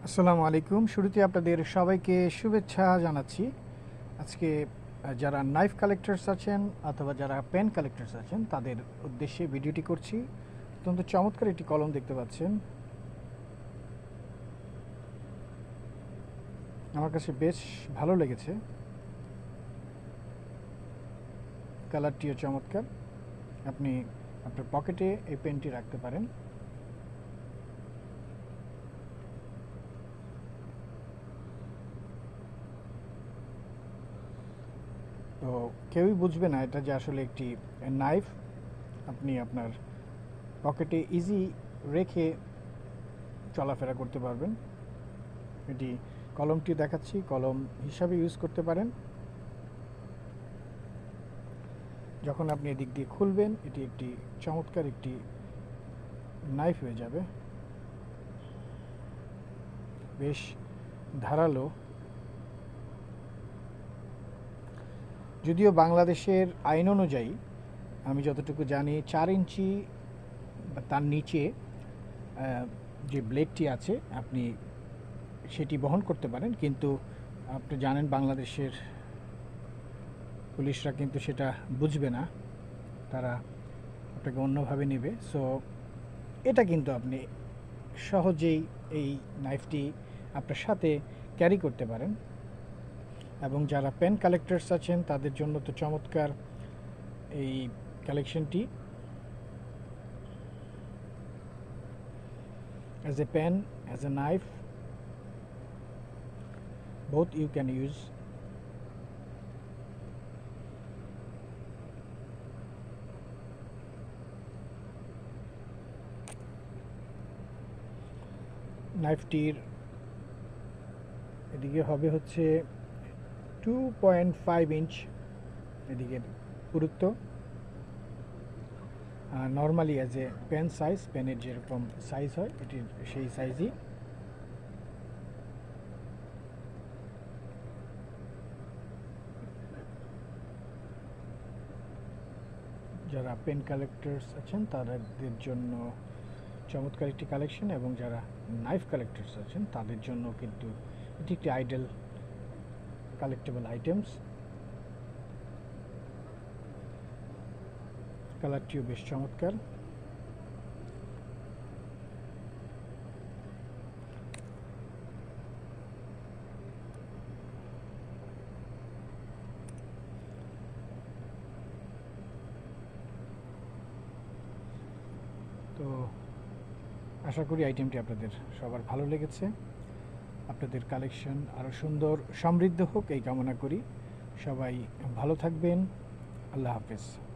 আসসালামু আলাইকুম। শুরুতে আপনাদের সবাইকে শুভেচ্ছা জানাচ্ছি। আজকে যারা নাইফ কালেক্টরস আছেন অথবা যারা পেন কালেক্টরস আছেন তাদের উদ্দেশ্যে ভিডিওটি করছি। অত্যন্ত চমৎকার একটি কলম দেখতে পাচ্ছেন, আমার কাছে বেশ ভালো লেগেছে। কালারটিও চমৎকার। আপনি আপনার পকেটে এই পেনটি রাখতে পারেন। তো কেউই বুঝবে না এটা যে আসলে একটি নাইফ। আপনি আপনার পকেটে ইজি রেখে চলাফেরা করতে পারবেন। এটি কলমটি দেখাচ্ছি, কলম হিসাবে ইউজ করতে পারেন। যখন আপনি এদিক দিয়ে খুলবেন এটি একটি চমৎকার একটি নাইফ হয়ে যাবে, বেশ ধারালো। যদিও বাংলাদেশের আইন অনুযায়ী আমি যতটুকু জানি 4 ইঞ্চি বা তার নিচে যে ব্লেডটি আছে আপনি সেটি বহন করতে পারেন, কিন্তু আপনি জানেন বাংলাদেশের পুলিশরা কিন্তু সেটা বুঝবে না, তারা আপনাকে অন্যভাবে নেবে। সো এটা কিন্তু আপনি সহজেই এই নাইফটি আপনার সাথে ক্যারি করতে পারেন। এবং যারা পেন কালেক্টরস আছেন তাদের জন্য তো চমৎকার এই কালেকশনটি। As a pen, as a knife, both you can use. নাইফটির এদিকে হবে হচ্ছে 2.5 ইঞ্চ এদিকে পুরুত্ব। Normally as a pen size, পেনের যেরকম সাইজ হয় এটির সেই সাইজই। যারা পেন কালেক্টরস আছেন তাদের জন্য চমৎকার একটি কালেকশন, এবং যারা নাইফ কালেক্টরস আছেন তাদের জন্য কিন্তু এটি একটি আইডল কালেক্টেবল আইটেমস। কালারটিও বেশ চমৎকার। তো আশা করি আইটেমটি আপনাদের সবার ভালো লেগেছে। আপনাদের কালেকশন আরও সুন্দর সমৃদ্ধ হোক এই কামনা করি। সবাই ভালো থাকবেন। আল্লাহ হাফেজ।